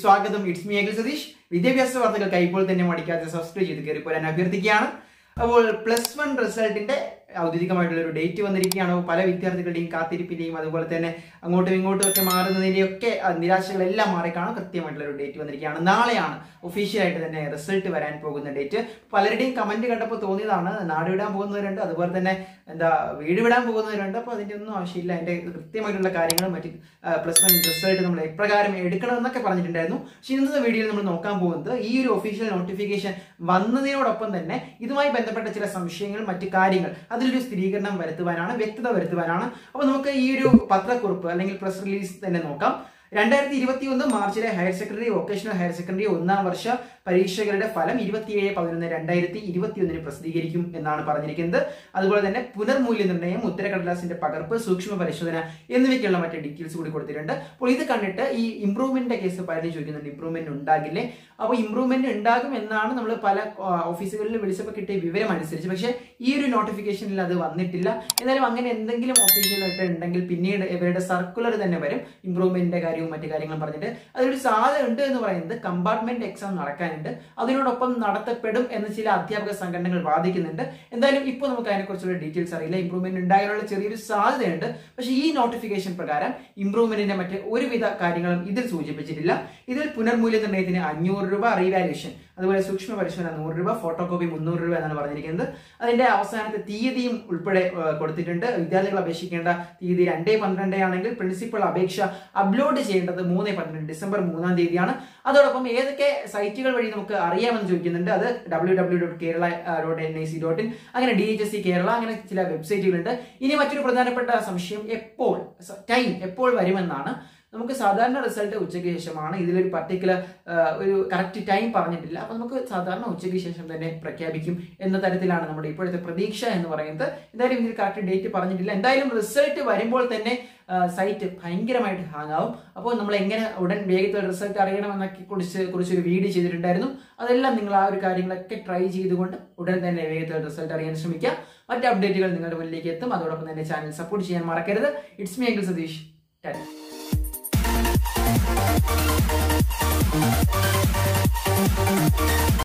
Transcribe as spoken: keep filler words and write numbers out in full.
സ്വാഗതം. It's me Akhil Satheesh. വിദ്യാഭ്യാസ വാർത്തകൾക്കായി ഇപ്പോൾ തന്നെ മടിക്കാതെ സബ്സ്ക്രൈബ് ചെയ്ത് കയറി പോരാൻ അഭ്യർത്ഥിക്കുകയാണ്. അപ്പോൾ പ്ലസ് വൺ റിസൾട്ടിന്റെ ഔദ്യോഗികമായിട്ടുള്ള ഒരു ഡേറ്റ് വന്നിരിക്കുകയാണ്. പല വിദ്യാർത്ഥികളുടെയും കാത്തിരിപ്പിന്റെയും അതുപോലെ തന്നെ അങ്ങോട്ടും ഇങ്ങോട്ടും ഒക്കെ മാറുന്നതിന്റെയും ഒക്കെ നിരാശകളെല്ലാം മാറിക്കാണും കൃത്യമായിട്ടുള്ള ഒരു ഡേറ്റ് വന്നിരിക്കുകയാണ്. നാളെയാണ് ഒഫീഷ്യലായിട്ട് തന്നെ റിസൾട്ട് വരാൻ പോകുന്ന ഡേറ്റ്. പലരുടെയും കമന്റ് കണ്ടപ്പോൾ തോന്നിയതാണ്, നാട് വിടാൻ പോകുന്നവരുണ്ട്, അതുപോലെ തന്നെ എന്താ വീട് വിടാൻ പോകുന്നവരുണ്ട്. അപ്പോൾ അതിന്റെ ഒന്നും ആവശ്യമില്ല. അതിന്റെ കൃത്യമായിട്ടുള്ള കാര്യങ്ങളും മറ്റ് പ്ലസ് വൺ റിസൾട്ട് നമ്മൾ എപ്രകാരം എടുക്കണമെന്നൊക്കെ പറഞ്ഞിട്ടുണ്ടായിരുന്നു. പക്ഷെ ഇന്നത്തെ വീഡിയോയിൽ നമ്മൾ നോക്കാൻ പോകുന്നത് ഈ ഒരു ഒഫീഷ്യൽ നോട്ടിഫിക്കേഷൻ വന്നതിനോടൊപ്പം തന്നെ ഇതുമായി ബന്ധപ്പെട്ട ചില സംശയങ്ങൾ, മറ്റു കാര്യങ്ങൾ അതിലൊരു സ്ഥിരീകരണം വരുത്തുവാനാണ്, വ്യക്തത വരുത്തുവാനാണ്. അപ്പോൾ നമുക്ക് ഈ ഒരു പത്രക്കുറിപ്പ് അല്ലെങ്കിൽ പ്രസ് റിലീസ് തന്നെ നോക്കാം. രണ്ടായിരത്തി ഇരുപത്തി ഒന്ന് മാർച്ചിലെ higher secondary, vocational higher secondary ഒന്നാം വർഷ പരീക്ഷകളുടെ ഫലം ഇരുപത്തിയേഴ് പതിനൊന്ന് രണ്ടായിരത്തി ഇരുപത്തി ഒന്നിന് പ്രസിദ്ധീകരിക്കും എന്നാണ് പറഞ്ഞിരിക്കുന്നത്. അതുപോലെ തന്നെ പുനർമൂല്യനിർണ്ണയം, ഉത്തരക്കടലാസിന്റെ പകർപ്പ്, സൂക്ഷ്മ പരിശോധന എന്നിവയ്ക്കുള്ള മറ്റു ഡീറ്റെയിൽസ് കൂടി കൊടുത്തിട്ടുണ്ട്. അപ്പോൾ ഇത് കണ്ടിട്ട് ഈ ഇംപ്രൂവ്മെന്റിന്റെ കേസ് പലരും ചോദിക്കുന്നുണ്ട്, ഇംപ്രൂവ്മെന്റ് ഉണ്ടാകില്ലേ? അപ്പോൾ ഇംപ്രൂവ്മെന്റ് ഉണ്ടാകും എന്നാണ് നമ്മൾ പല ഓഫീസുകളിൽ വിളിച്ചപ്പോൾ കിട്ടിയ വിവരം അനുസരിച്ച്. പക്ഷേ ഈ ഒരു നോട്ടിഫിക്കേഷനിൽ അത് വന്നിട്ടില്ല. എന്നാലും അങ്ങനെ എന്തെങ്കിലും ഒഫീഷ്യലായിട്ട് ഉണ്ടെങ്കിൽ പിന്നീട് ഇവരുടെ സർക്കുലർ തന്നെ വരും, ഇംപ്രൂവ്മെന്റിന്റെ കാര്യവും മറ്റു കാര്യങ്ങളും പറഞ്ഞിട്ട്. അതിലൊരു സാധ്യത ഉണ്ട് എന്ന് പറയുന്നത് കമ്പാർട്ട്മെന്റ് എക്സാം നടക്കാനുണ്ട്, അതിനോടൊപ്പം നടത്തപ്പെടും എന്ന് ചില അധ്യാപക സംഘടനകൾ വാദിക്കുന്നുണ്ട്. എന്തായാലും ഇപ്പോൾ നമുക്ക് അതിനെക്കുറിച്ചുള്ള ഡീറ്റെയിൽസ് അറിയില്ല. ഇംപ്രൂവ്മെന്റ് ഉണ്ടാകാനുള്ള ചെറിയൊരു സാധ്യതയുണ്ട്. പക്ഷേ ഈ നോട്ടിഫിക്കേഷൻ പ്രകാരം ഇംപ്രൂവ്മെന്റിന്റെ മറ്റ് ഒരുവിധ കാര്യങ്ങളും ഇതിൽ സൂചിപ്പിച്ചിട്ടില്ല. ഇതിൽ പുനർമൂല്യനിർണ്ണയത്തിന് അഞ്ഞൂറ് രൂപ, റീവാലുവേഷൻ അതുപോലെ സൂക്ഷ്മ പരിശോധന നൂറ് രൂപ, ഫോട്ടോ കോപ്പി മുന്നൂറ് രൂപ എന്നാണ് പറഞ്ഞിരിക്കുന്നത്. അതിന്റെ അവസാനത്തെ തീയതിയും ഉൾപ്പെടെ കൊടുത്തിട്ടുണ്ട്. വിദ്യാർത്ഥികൾ അപേക്ഷിക്കേണ്ട തീയതി രണ്ടേ പന്ത്രണ്ട് ആണെങ്കിൽ പ്രിൻസിപ്പൽ അപേക്ഷ അപ്ലോഡ് ചെയ്യേണ്ടത് മൂന്ന് പന്ത്രണ്ട് ഡിസംബർ മൂന്നാം തീയതിയാണ്. അതോടൊപ്പം ഏതൊക്കെ സൈറ്റുകൾ വഴി നമുക്ക് അറിയാമെന്ന് ചോദിക്കുന്നുണ്ട്. അത് W W dot Kerala dot N I C dot in, അങ്ങനെ D H S C Kerala, അങ്ങനെ ചില വെബ്സൈറ്റുകളുണ്ട്. ഇനി മറ്റൊരു പ്രധാനപ്പെട്ട സംശയം എപ്പോൾ ടൈം എപ്പോൾ വരുമെന്നാണ്. നമുക്ക് സാധാരണ റിസൾട്ട് ഉച്ചയ്ക്ക് ശേഷമാണ്. ഇതിലൊരു പർട്ടിക്കുലർ ഒരു കറക്റ്റ് ടൈം പറഞ്ഞിട്ടില്ല. അപ്പൊ നമുക്ക് സാധാരണ ഉച്ചയ്ക്ക് ശേഷം തന്നെ പ്രഖ്യാപിക്കും എന്ന തരത്തിലാണ് നമ്മുടെ ഇപ്പോഴത്തെ പ്രതീക്ഷ എന്ന് പറയുന്നത്. എന്തായാലും ഇതിൽ കറക്റ്റ് ഡേറ്റ് പറഞ്ഞിട്ടില്ല. എന്തായാലും റിസൾട്ട് വരുമ്പോൾ തന്നെ സൈറ്റ് ഭയങ്കരമായിട്ട് ഹാങ് ആവും. അപ്പോൾ നമ്മൾ എങ്ങനെ ഉടൻ വേഗത്തിൽ റിസൾട്ട് അറിയണമെന്നൊക്കെ കുറിച്ച് കുറിച്ചൊരു വീഡിയോ ചെയ്തിട്ടുണ്ടായിരുന്നു. അതെല്ലാം നിങ്ങൾ ആ ഒരു കാര്യങ്ങളൊക്കെ ട്രൈ ചെയ്തുകൊണ്ട് ഉടൻ തന്നെ വേഗത്തിൽ റിസൾട്ട് അറിയാൻ ശ്രമിക്കുക. മറ്റ് അപ്ഡേറ്റുകൾ നിങ്ങളുടെ മുന്നിലേക്ക് എത്തും. അതോടൊപ്പം തന്നെ ചാനൽ സപ്പോർട്ട് ചെയ്യാൻ മറക്കരുത്. It's me Akhil Satheesh. ടാറ്റ.